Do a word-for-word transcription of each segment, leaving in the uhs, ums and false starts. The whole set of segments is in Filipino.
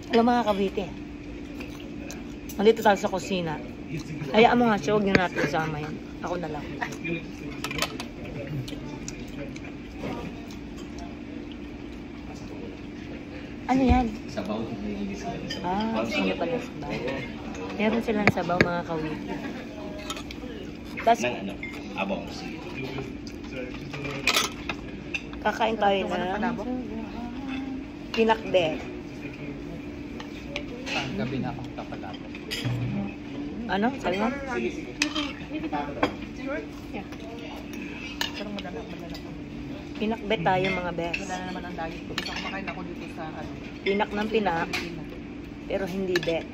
Alam mga kabiti. Nandito tayo sa kusina. Hayaan mo nga siya, huwag niyo natin isama yan. Ako na lang. Ano yan? Sabaw. Ah, gusto niyo pala sabaw. Meron silang sabaw mga kawiti. Tapos, Nang ano? Abong. Sige. kakain tayo na pinakbet. Gabi na akong kapalapot. Ano? Sabi mo? Pero madala, madala ko. Pinakbet tayo mga bes. Wala na naman ang diet ko. Gusto ko makain ako dito sa ano. Pinak ng pinak, pero hindi bet.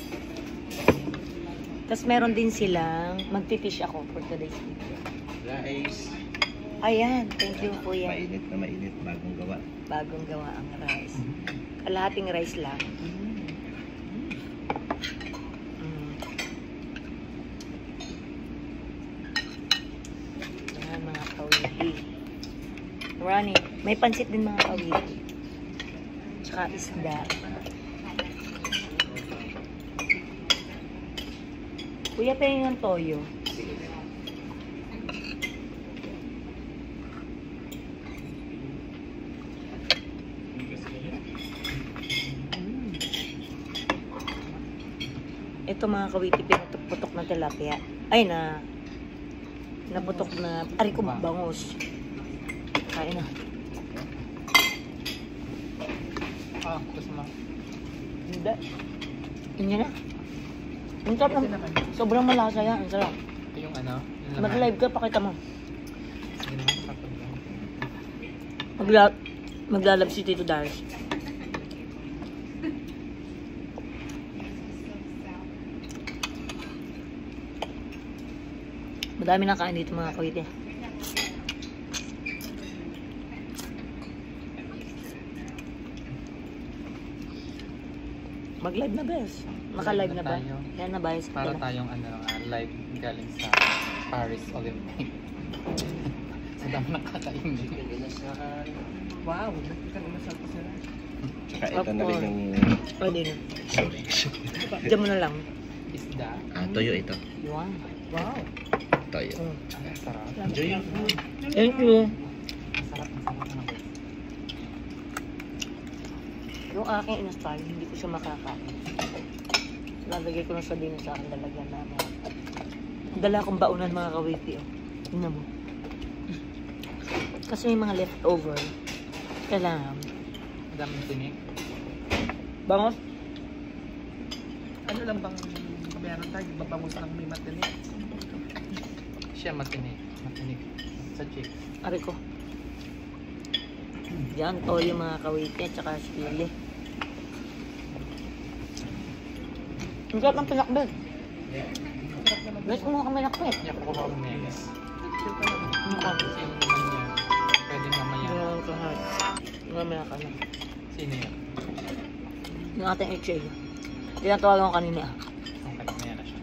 Tapos meron din silang, magpifish ako for today's video. Rice. Ayan, thank you kuya. Mainit na mainit. Bagong gawa. Bagong gawa ang rice. Kalahating rice lang. Mm. Ayan mga kawiti. Rani, may pansit din mga kawiti. Tsaka isda. Kuya, pahingin ng toyo. Ito mga kawiti, pinutok-putok na tilapia. Ay na, naputok na, ari ko bangus. Kain na. Ah, gusto mo. Hindi. Inyo na. Ang sarap ng, sobrang malasa yan. Ang sarap. Ito yung ano? yung laman. Mag-live ka, pakita mo. Sige naman, kapag lang. Magla maglalab si Tito Darius. Madami na kain dito mga kawiti. Mag-live na bes. Naka-live na ba? Tayo. Yan na ba? Para tayong ano, ah, live galing sa Paris Olympic. Sa dami nakakainin. Wow, nakikita umasal ko sila. Tsaka ito na rin yung... Pwede na. Diyan mo na lang. Isda. Ah, toyo ito. Wow. Wow. Toyo. Mm. Ang sarap. Enjoy yung Thank you. Ang sarap, ang sarap ng Yung aking install, hindi ko siya makakain. Lalagay ko na sa din sa akin lalagyan na mga. Dala akong baunan mga kawiti. Oh. Tingnan mo. Kasi may mga leftover. Kailangan. Ang daming tinik. Bangos? Ano lang bang meron tayo? Babangos lang may matinik. Siya matinik. Matinik. Sa chick. Ari ko. Diyan, toyo mga kawiti at saka sili. Ang sarap ng pinakbet. Gusto mo kami nakbet. Hindi ako kuha ng megas. Ano ka? Sino naman yan? Pwede mamaya. Ano ka ha? Mamaya ka na. Sino yan? Yung ating H A. Tinatawagan ko kanina. Okay, mamaya na siya.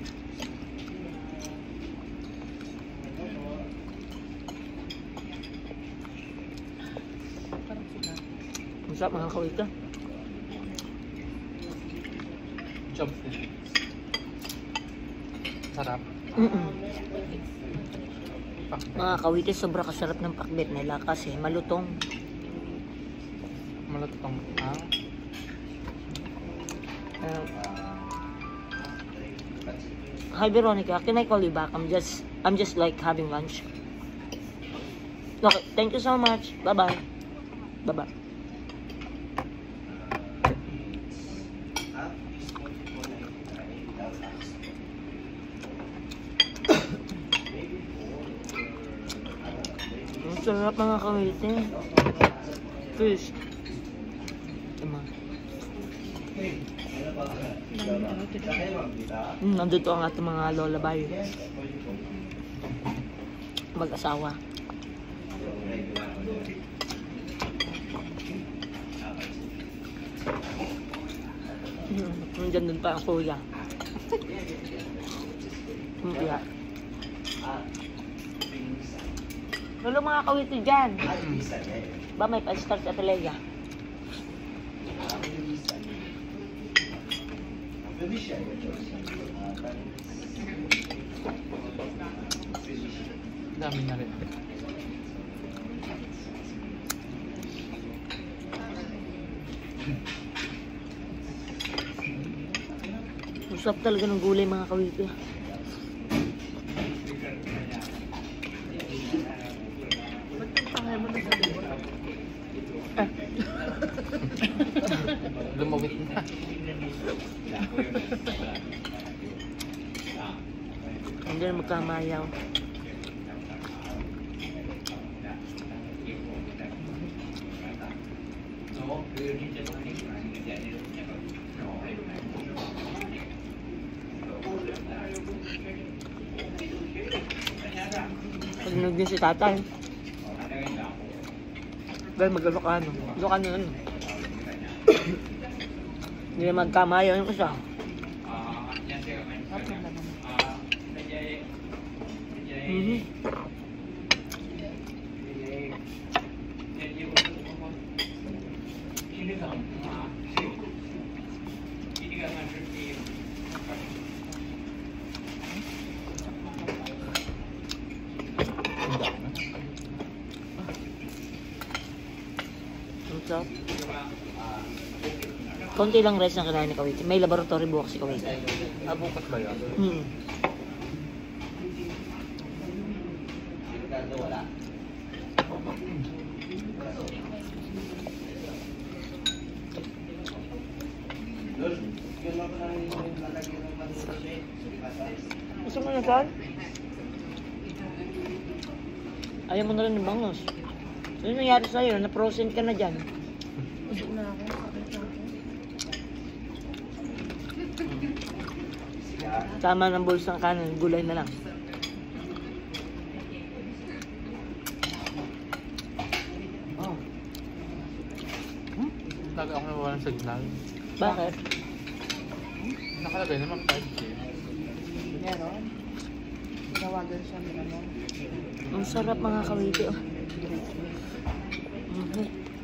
Parang sila. Ang sarap mga kawita. Job din. Sarap. Mm -mm. Pakbet. Mga kawita, sobra kasarap ng pakbet nila kasi malutong. Malutong. Ah? Uh, Hi Veronica, can I call you back? I'm just, I'm just like having lunch. Okay, thank you so much. Bye bye. Bye bye. Ang sarap mga kawite. Fish. Tama. Mm, nandito ang ating mga lola bayo. Mag-asawa. Mm, nandyan dun pa ang kuya. Mm, yeah. Lolo mga kawiti dyan. Ba may pa-start sa talaga? Dami na rin. Usap talaga ng gulay mga kawiti. Ba't yung tangay mo na sa libot? Lumawit na. Hindi na magkamayaw. Pagnog din si tatay. Dahil mag-Ilocano. Ilocano ano. Hindi na magkamayaw yung isa. Mhm. Ang sarap. Konti lang rice ang kinain ni Kawiti. May laboratory bukas si Kawiti. Ah, bukas ba yun? Hmm. Gusto mo na saan? Ayaw mo na rin ng bangos. Ano nangyari sa'yo? Na-frozen ka na dyan. Gusto na ako. Sakit na ako. Tama ng bulsang kanan, gulay na lang. Oh. Hmm? Taga ako nawalan ng signal. Bakit? Nakalagay naman five G. Meron. Tinawagan siya ng ano. Ang sarap mga kawiti, oh. Mhm.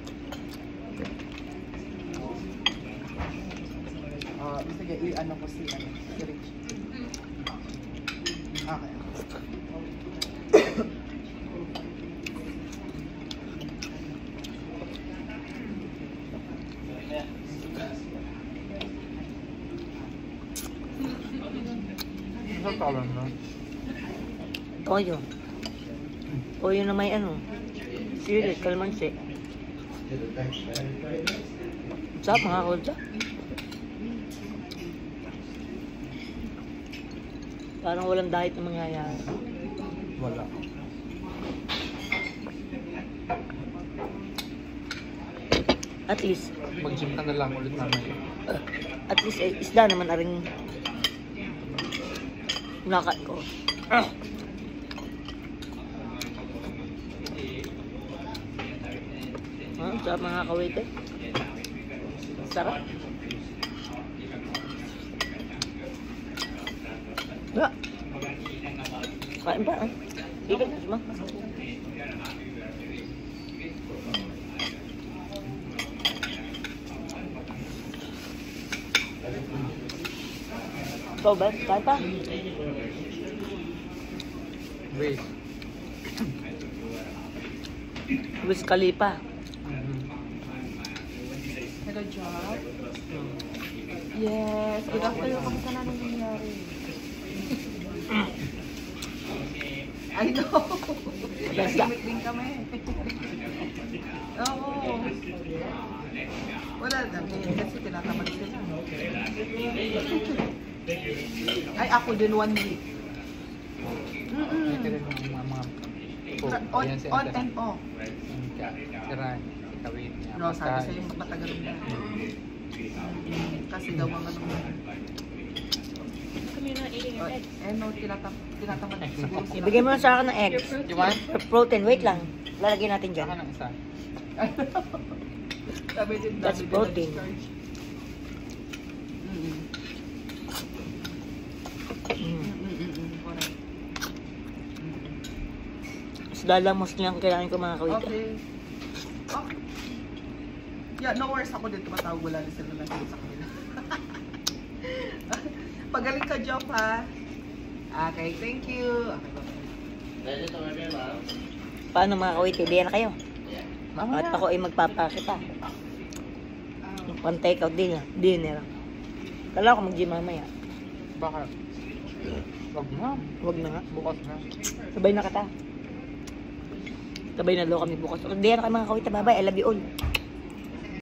Ah, sige, i-ano ko si, ano, si Rich. Okay. Ano tawag na? Toyo. Toyo na may ano. Sili, kalamansi. Sarap mga kawiti. Parang walang diet na mangyayari. Wala. At least, Mag-gym ka na lang ulit namin. at least eh, isda naman aring nakat ko. Ah. Ah, sarap mga kawite. Sarap. Ya. Kain pa ah. Dito, ma. Ikaw ba? Kain pa? Wait. Wiz Khalifa. Mhm. Hello, job. Yes. Good afternoon. Kamusta na nang nangyari? I know. Nag-limit din kami. Oo. Wala lang. Kasi tinatamad sila. Ay, ako din one week. Mm-mm. Ito rin yung mga mga po. On, Ayan si on Ate. and off. Karan, ikawin niya. No, sabi sa'yo matagal na. Kasi daw mga ano. Oh, eh no, tinatam tinatamad siguro sila. Ibigay mo na sa akin ng eggs. You want? Protein, wait lang. Lalagyan natin dyan. Saka ng isa. Sabi din That's dami din protein. na-discharge. Mm. Mm. Mm, mm, mm, correct. Mas dalamos nilang kailangan ko mga kawita. Okay. Oh. Yeah, no worries ako dito. Matawag wala na sila lang sa kanila. Pagaling ka, Job, ha? Okay, thank you. Okay, bye. Paano mga kawiti? Diyan na kayo. Mamaya. At ako ay magpapakita. Pantay ka din ah. Dinner. Kala ko mag-gym mamaya. Bakit? Wag na. Huwag na nga. Bukas na. Sabay na kata. Sabay na daw kami bukas. Diyan na kayo mga kawiti. Bye-bye. I love you all.